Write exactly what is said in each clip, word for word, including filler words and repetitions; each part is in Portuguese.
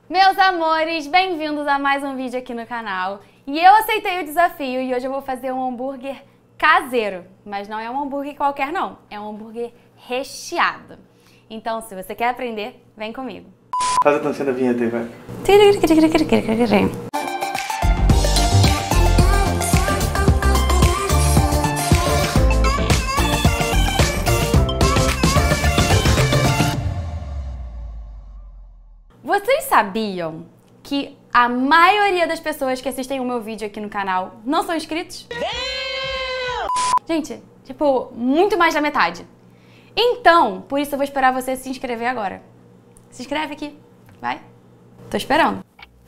Meus amores, bem-vindos a mais um vídeo aqui no canal. E eu aceitei o desafio e hoje eu vou fazer um hambúrguer caseiro. Mas não é um hambúrguer qualquer não, é um hambúrguer recheado. Então, se você quer aprender, vem comigo. Faz a dancinha da vinheta aí, vai. Vocês sabiam que a maioria das pessoas que assistem o meu vídeo aqui no canal não são inscritos? Gente, tipo, muito mais da metade. Então, por isso eu vou esperar você se inscrever agora. Se inscreve aqui, vai. Tô esperando.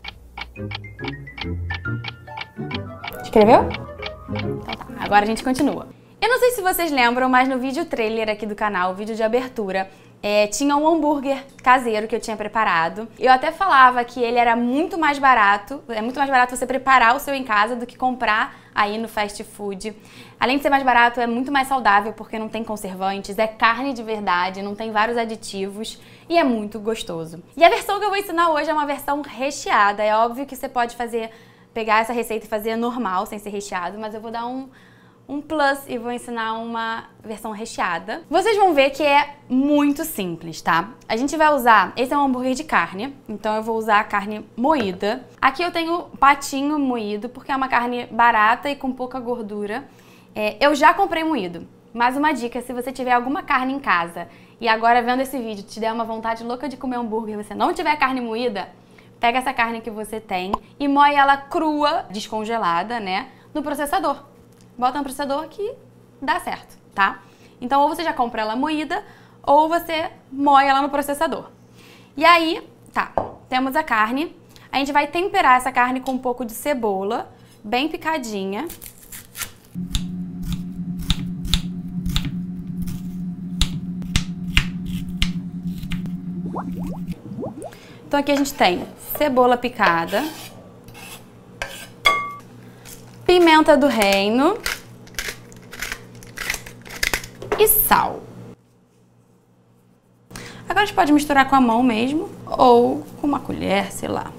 Inscreveu? Então tá, agora a gente continua. Eu não sei se vocês lembram, mas no vídeo trailer aqui do canal, vídeo de abertura, É, tinha um hambúrguer caseiro que eu tinha preparado. Eu até falava que ele era muito mais barato, é muito mais barato você preparar o seu em casa do que comprar aí no fast food. Além de ser mais barato, é muito mais saudável porque não tem conservantes, é carne de verdade, não tem vários aditivos e é muito gostoso. E a versão que eu vou ensinar hoje é uma versão recheada. É óbvio que você pode fazer, pegar essa receita e fazer normal, sem ser recheado, mas eu vou dar um... um plus e vou ensinar uma versão recheada. Vocês vão ver que é muito simples, tá? A gente vai usar, esse é um hambúrguer de carne, então eu vou usar a carne moída. Aqui eu tenho patinho moído, porque é uma carne barata e com pouca gordura. É, eu já comprei moído, mas uma dica, se você tiver alguma carne em casa e agora vendo esse vídeo te der uma vontade louca de comer hambúrguer e você não tiver carne moída, pega essa carne que você tem e moe ela crua, descongelada, né, no processador. Bota no processador que dá certo, tá? Então, ou você já compra ela moída, ou você moe ela no processador. E aí, tá, temos a carne. A gente vai temperar essa carne com um pouco de cebola, bem picadinha. Então aqui a gente tem cebola picada, pimenta do reino e sal. Agora a gente pode misturar com a mão mesmo ou com uma colher, sei lá.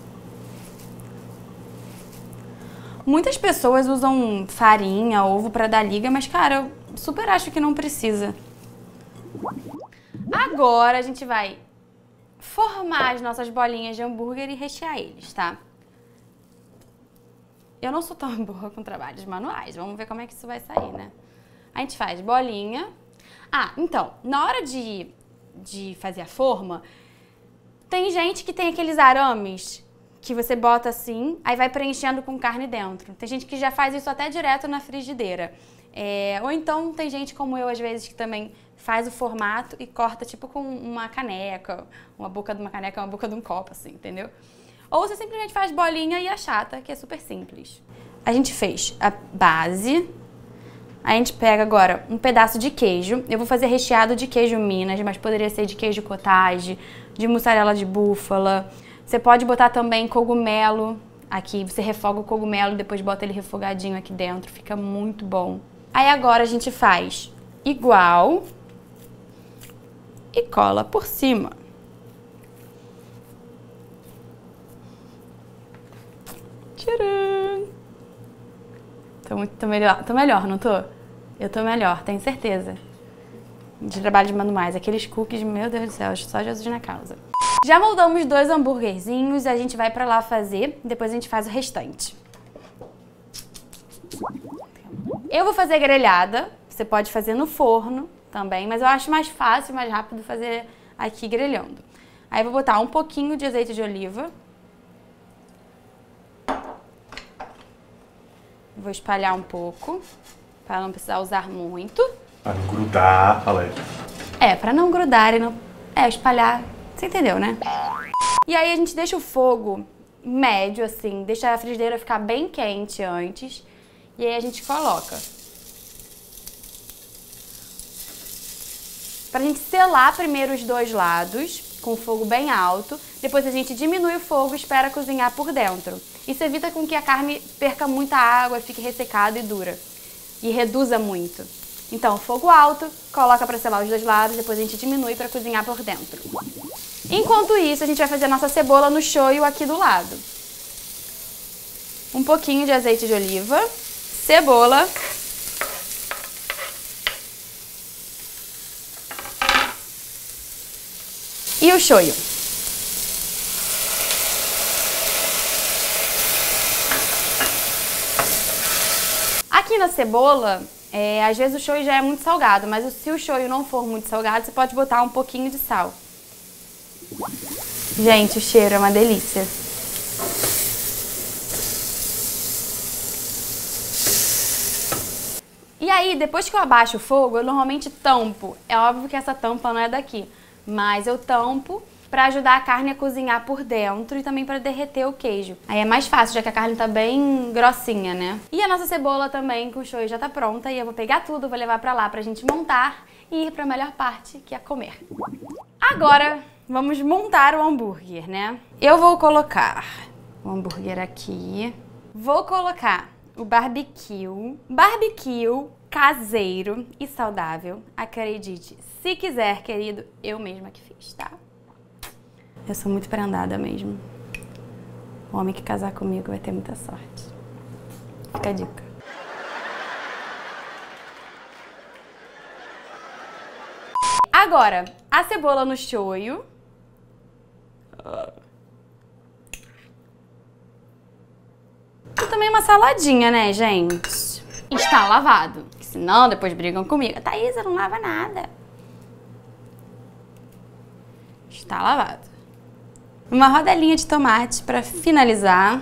Muitas pessoas usam farinha, ovo pra dar liga, mas cara, eu super acho que não precisa. Agora a gente vai formar as nossas bolinhas de hambúrguer e rechear eles, tá? Eu não sou tão boa com trabalhos manuais, vamos ver como é que isso vai sair, né? A gente faz bolinha. Ah, então, na hora de, de fazer a forma, tem gente que tem aqueles arames que você bota assim, aí vai preenchendo com carne dentro. Tem gente que já faz isso até direto na frigideira. É, ou então tem gente como eu, às vezes, que também faz o formato e corta tipo com uma caneca, uma boca de uma caneca, uma boca de um copo, assim, entendeu? Ou você simplesmente faz bolinha e achata, que é super simples. A gente fez a base. A gente pega agora um pedaço de queijo. Eu vou fazer recheado de queijo Minas, mas poderia ser de queijo cottage, de mussarela de búfala. Você pode botar também cogumelo aqui. Você refoga o cogumelo e depois bota ele refogadinho aqui dentro. Fica muito bom. Aí agora a gente faz igual e cola por cima. Tcharam! Tô, muito, tô, melhor, tô melhor, não tô? Eu tô melhor, tenho certeza. De trabalho de manuais, aqueles cookies, meu Deus do céu, só Jesus na causa. Já moldamos dois hambúrguerzinhos, a gente vai pra lá fazer, depois a gente faz o restante. Eu vou fazer grelhada, você pode fazer no forno também, mas eu acho mais fácil, mais rápido fazer aqui grelhando. Aí eu vou botar um pouquinho de azeite de oliva. Vou espalhar um pouco, para não precisar usar muito. Para não grudar, fala aí. É, para não grudar e não... É, espalhar, você entendeu, né? E aí a gente deixa o fogo médio, assim, deixa a frigideira ficar bem quente antes. E aí a gente coloca. Pra gente selar primeiro os dois lados, com o fogo bem alto. Depois a gente diminui o fogo e espera cozinhar por dentro. Isso evita com que a carne perca muita água, fique ressecada e dura. E reduza muito. Então, fogo alto, coloca para selar os dois lados, depois a gente diminui para cozinhar por dentro. Enquanto isso, a gente vai fazer a nossa cebola no shoyu aqui do lado. Um pouquinho de azeite de oliva, cebola. E o shoyu. Aqui na cebola, é, às vezes o shoyu já é muito salgado, mas se o shoyu não for muito salgado, você pode botar um pouquinho de sal. Gente, o cheiro é uma delícia. E aí, depois que eu abaixo o fogo, eu normalmente tampo. É óbvio que essa tampa não é daqui, mas eu tampo pra ajudar a carne a cozinhar por dentro e também pra derreter o queijo. Aí é mais fácil, já que a carne tá bem grossinha, né? E a nossa cebola também com o shoyu já tá pronta e eu vou pegar tudo, vou levar pra lá pra gente montar e ir pra melhor parte, que é comer. Agora, vamos montar o hambúrguer, né? Eu vou colocar o hambúrguer aqui. Vou colocar o barbecue. Barbecue caseiro e saudável. Acredite, se quiser, querido, eu mesma que fiz, tá? Eu sou muito prendada mesmo. O homem que casar comigo vai ter muita sorte. Fica a dica. Agora, a cebola no shoyu. E também uma saladinha, né, gente? Está lavado. Senão depois brigam comigo. Thaísa, não lava nada. Está lavado. Uma rodelinha de tomate para finalizar.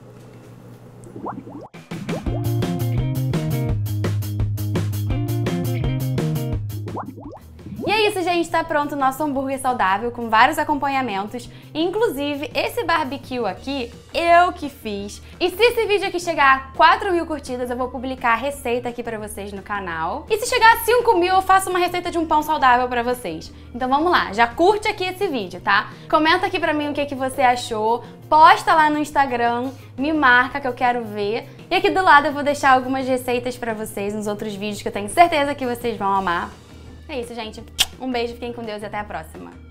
E é isso, gente, tá pronto o nosso hambúrguer saudável com vários acompanhamentos. Inclusive, esse barbecue aqui, eu que fiz. E se esse vídeo aqui chegar a quatro mil curtidas, eu vou publicar a receita aqui pra vocês no canal. E se chegar a cinco mil, eu faço uma receita de um pão saudável pra vocês. Então vamos lá, já curte aqui esse vídeo, tá? Comenta aqui pra mim o que, que você achou, posta lá no Instagram, me marca que eu quero ver. E aqui do lado eu vou deixar algumas receitas pra vocês nos outros vídeos que eu tenho certeza que vocês vão amar. É isso, gente. Um beijo, fiquem com Deus e até a próxima.